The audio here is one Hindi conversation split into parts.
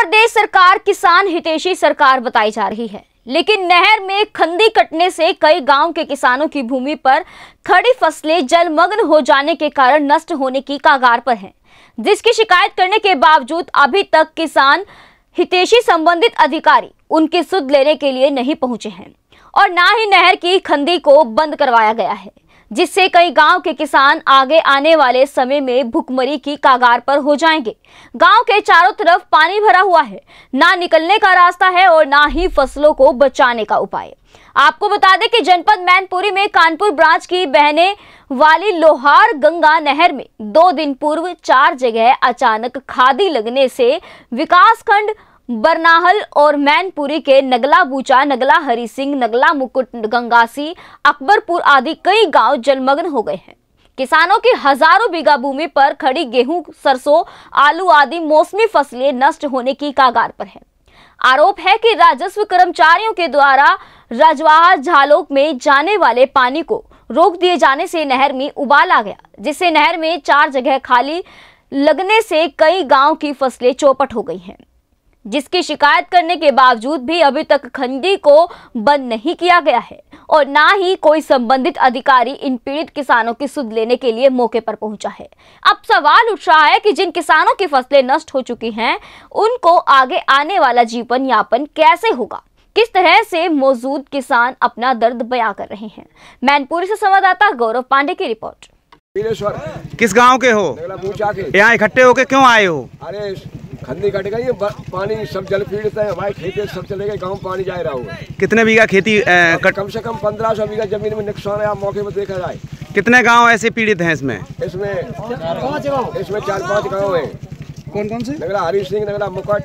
प्रदेश सरकार किसान हितैषी सरकार बताई जा रही है, लेकिन नहर में खंदी कटने से कई गांव के किसानों की भूमि पर खड़ी फसलें जलमग्न हो जाने के कारण नष्ट होने की कगार पर हैं, जिसकी शिकायत करने के बावजूद अभी तक किसान हितैषी संबंधित अधिकारी उनकी सुध लेने के लिए नहीं पहुंचे हैं और ना ही नहर की खंदी को बंद करवाया गया है, जिससे कई गांव के किसान आगे आने वाले समय में भुखमरी की कगार पर हो जाएंगे। गांव के चारों तरफ पानी भरा हुआ है, ना निकलने का रास्ता है और ना ही फसलों को बचाने का उपाय। आपको बता दें कि जनपद मैनपुरी में कानपुर ब्रांच की बहने वाली लोहार गंगा नहर में 2 दिन पूर्व 4 जगह अचानक खादी लगने से विकासखंड बरनाहल और मैनपुरी के नगला बूचा, नगला हरी सिंह, नगला मुकुट, गंगासी, अकबरपुर आदि कई गांव जलमग्न हो गए हैं। किसानों की हजारों बीघा भूमि पर खड़ी गेहूं, सरसों, आलू आदि मौसमी फसलें नष्ट होने की कगार पर है। आरोप है कि राजस्व कर्मचारियों के द्वारा रजवाहा झालोक में जाने वाले पानी को रोक दिए जाने से नहर में उबाल आ गया, जिससे नहर में 4 जगह खाली लगने से कई गांव की फसलें चौपट हो गई हैं, जिसकी शिकायत करने के बावजूद भी अभी तक खंडी को बंद नहीं किया गया है और ना ही कोई संबंधित अधिकारी इन पीड़ित किसानों की सुध लेने के लिए मौके पर पहुंचा है। अब सवाल उठ रहा है कि जिन किसानों की फसलें नष्ट हो चुकी हैं, उनको आगे आने वाला जीवन यापन कैसे होगा, किस तरह से मौजूद किसान अपना दर्द बयां कर रहे हैं। मैनपुरी से संवाददाता गौरव पांडे की रिपोर्ट। किस गांव के हो? यहाँ इकट्ठे होके क्यों आए हो? अरे खंदी कट गई, पानी सब जल पीड़ित है, हमारे खेत सब चले गए, गांव पानी जा रहा हुआ। कितने बीघा खेती कम से कम 1500 बीघा जमीन में नुकसान है। आप मौके पर देखा जाए। कितने गांव ऐसे पीड़ित हैं इसमें? इसमें 4-5 गाँव है। कौन कौन से? नगला हरी सिंह, नगला मुकुट,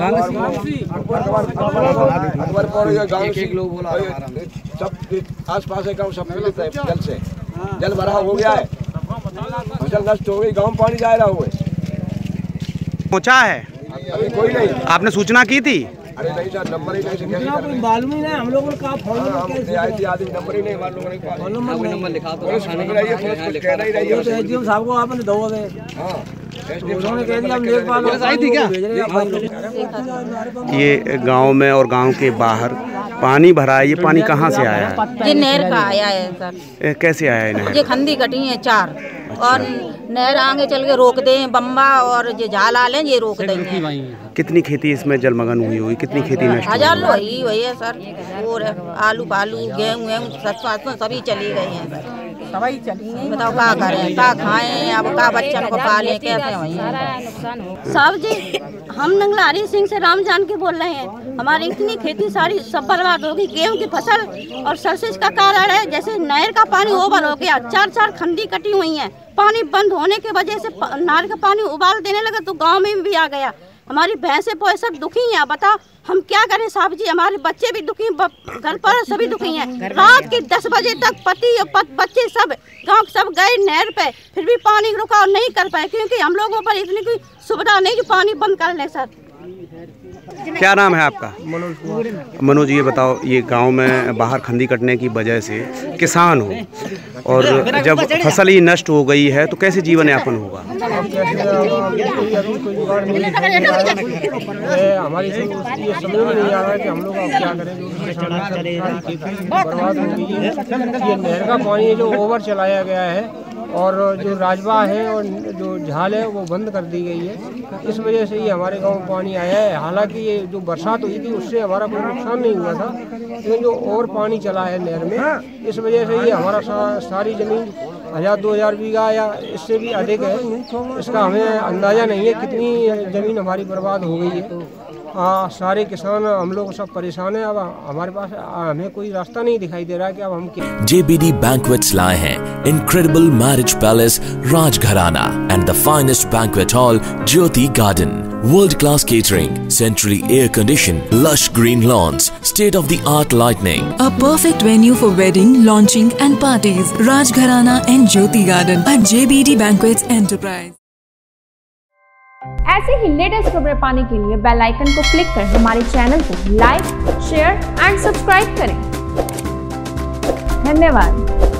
सब आस पास है गाँव, सब पीड़ित है जल से। जल भरा हो गया है, फसल नष्ट हो गई, गाँव पानी जा रहा हुआ। पहुँचा है? अभी कोई नहीं। आपने सूचना की थी? अरे नहीं सर, नंबर ही नहीं, मालूम ही नहीं हम लोगों को। आदमी नंबर ही नहीं, मान लोगों ने नंबर लिखा तो एसडीएम साहब को आपने दो दे। उन्होंने कह दिया हम लेखपाल ये गांव में और गांव के बाहर पानी भरा है। ये पानी कहाँ से आया है? ये नहर का आया है सर। कैसे आया है नहर? ये खंदी कटी है 4 और नहर आगे चल के रोक दे, बम्बा और ये झाल आले ये रोक देंगे। कितनी खेती इसमें जलमग्न हुई होगी? कितनी खेती नष्ट? 1000 वही है सर। और आलू पालू गेहूँ सरसों सभी चली गई हैं सर, सभी चली। बताओ क्या करें, क्या खाएं, अब क्या बच्चों को पालें, कैसे वही साहब जी। हम नगला हरी सिंह से रामजान के बोल रहे हैं। हमारी इतनी खेती सारी सब बर्बाद होगी, गेहूं की फसल और सरसों का कारण है। जैसे नहर का पानी ओवर हो गया, 4 खंडी कटी हुई हैं, पानी बंद होने की वजह से नहर का पानी उबाल देने लगा तो गांव में भी आ गया। हमारी भैंसे पोए सब दुखी हैं। बताओ हम क्या करें साहब जी? हमारे बच्चे भी दुखी, घर पर सभी दुखी हैं। रात के 10 बजे तक पति और बच्चे सब गांव सब गए नहर पे, फिर भी पानी रुकाव नहीं कर पाए, क्योंकि हम लोगों पर इतनी कोई सुविधा नहीं कि पानी बंद कर ले सर। क्या नाम है आपका? मनोज। ये बताओ, ये गांव में बाहर खंदी कटने की वजह से किसान हो और जब फसल ही नष्ट हो गई है तो कैसे जीवन यापन होगा? हमारी ये समझ में नहीं आ रहा है कि हम लोग क्या करें। बर्बाद हो गई है। ये नहर का पानी जो ओवर चलाया गया है और जो राजवा है और जो झाल है वो बंद कर दी गई है। इस वजह से ये हमारे गांव में पानी आया है। हालांकि ये जो बरसात हुई थी उससे हमारा कोई नुकसान नहीं हुआ था, लेकिन जो और पानी चला है नहर में, इस वजह से ये हमारा सारी ज़मीन 1000-2000 बीघा या इससे भी अधिक है। इसका हमें अंदाज़ा नहीं है कितनी ज़मीन हमारी बर्बाद हो गई है। सारे किसान हम लोग सब परेशान हैं। अब हमारे पास हमें कोई रास्ता नहीं दिखाई दे रहा है कि अब हम क्या। JBD Banquets लाए हैं incredible marriage palace Rajgharana and the finest banquet hall Jyoti Garden, world class catering, centrally air conditioned, lush green lawns, state of the art lighting, a perfect venue for wedding, launching and parties. Rajgharana and Jyoti Garden at JBD Banquets Enterprise। ऐसे ही लेटेस्ट खबरें पाने के लिए बेल आइकन को क्लिक कर हमारे चैनल को लाइक, शेयर एंड सब्सक्राइब करें। धन्यवाद।